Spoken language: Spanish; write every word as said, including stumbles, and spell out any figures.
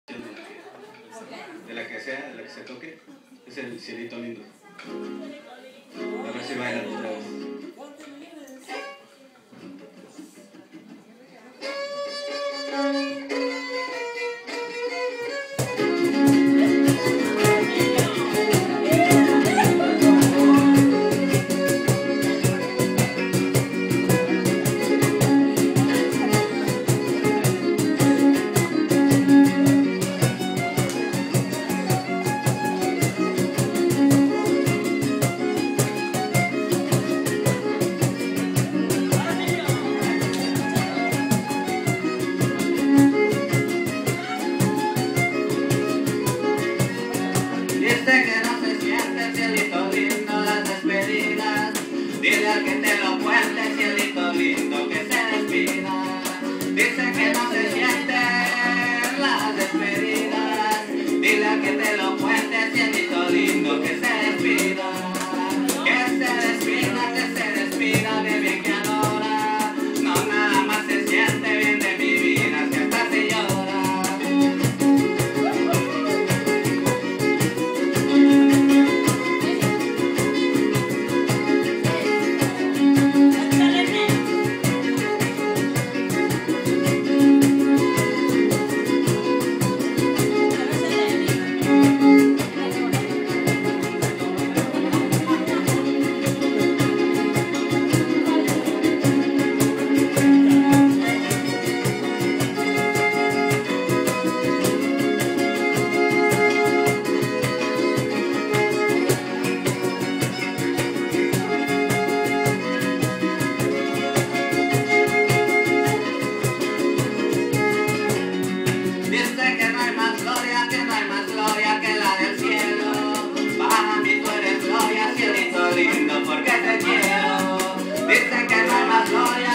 De la que sea, de la que se toque, es el cielito lindo. A ver si bailan otra vez. Dice que no se siente, cielito lindo, las despedidas. Dile al que te lo cuente, cielito lindo, que se despida. Dice que no se siente las despedidas. Dile al que te lo cuente, cielito lindo, que se despida. Que se despida, que se despida de bien que adora. No nada más se siente bien de mi vida, si hasta se llora. Dice que no hay más gloria, que no hay más gloria que la del cielo. Para mí tú eres gloria, cielito lindo, porque te quiero. Dice que no hay más gloria.